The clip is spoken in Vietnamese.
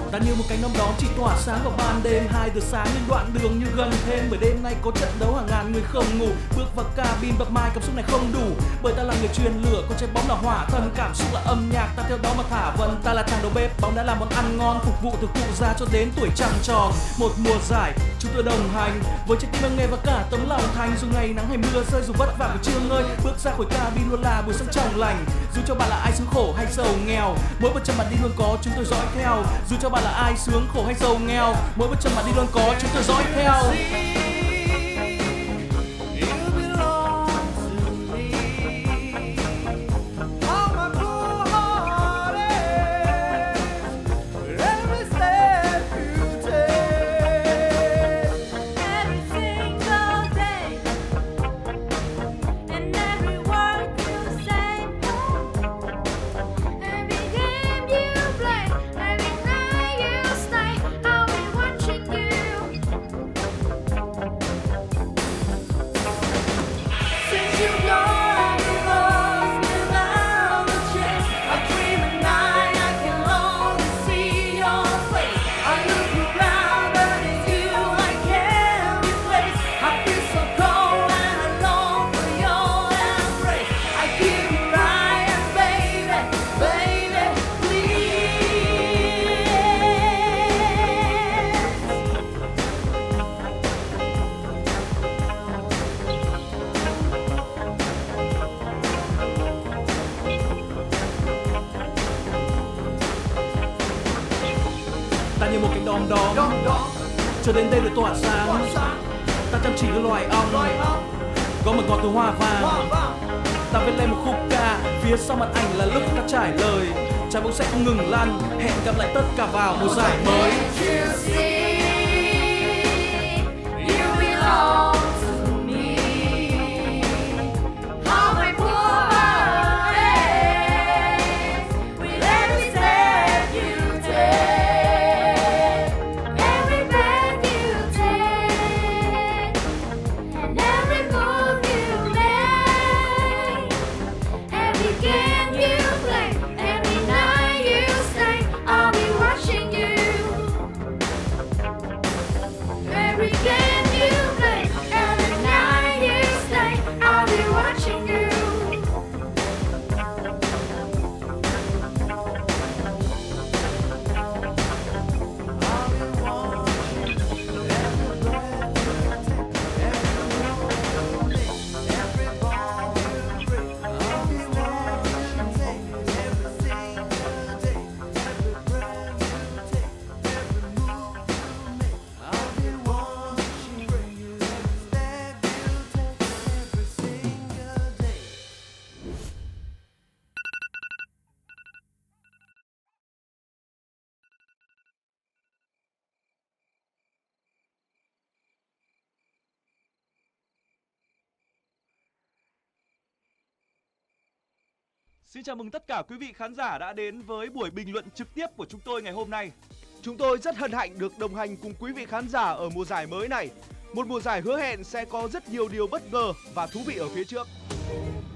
Ta như một cánh đom đóm chỉ tỏa sáng vào ban đêm. 2 giờ sáng nhưng đoạn đường như gần thêm, bởi đêm nay có trận đấu hàng ngàn người không ngủ. Bước vào cabin bập mai cảm xúc này không đủ, bởi ta là người truyền lửa, còn trái bóng là hỏa thần. Cảm xúc là âm nhạc, ta theo đó mà thả vần. Ta là chàng đầu bếp, bóng đã làm món ăn ngon, phục vụ từ cụ già cho đến tuổi trăng tròn. Một mùa giải chúng tôi đồng hành với trái tim nghề và cả tấm lòng thành. Dù ngày nắng hay mưa rơi, dù vất vả buổi trưa ngơi, bước ra khỏi cabin luôn là buổi sáng trong lành. Dù cho bạn là ai sướng khổ hay giàu nghèo, mỗi bước chân bạn đi luôn có chúng tôi dõi theo. Dù cho bạn là ai sướng khổ hay giàu nghèo, mỗi bước chân bạn đi luôn có chúng tôi dõi theo. Ta như một cánh đom đóm cho đến đây để tỏa sáng. Ta chăm chỉ như loài ong, có mật ngọt từ hoa vàng. Ta viết lên một khúc ca, phía sau mặt ảnh là lúc ta trải lời. Trái bóng sẽ không ngừng lăn, hẹn gặp lại tất cả vào mùa giải mới. Xin chào mừng tất cả quý vị khán giả đã đến với buổi bình luận trực tiếp của chúng tôi ngày hôm nay. Chúng tôi rất hân hạnh được đồng hành cùng quý vị khán giả ở mùa giải mới này. Một mùa giải hứa hẹn sẽ có rất nhiều điều bất ngờ và thú vị ở phía trước.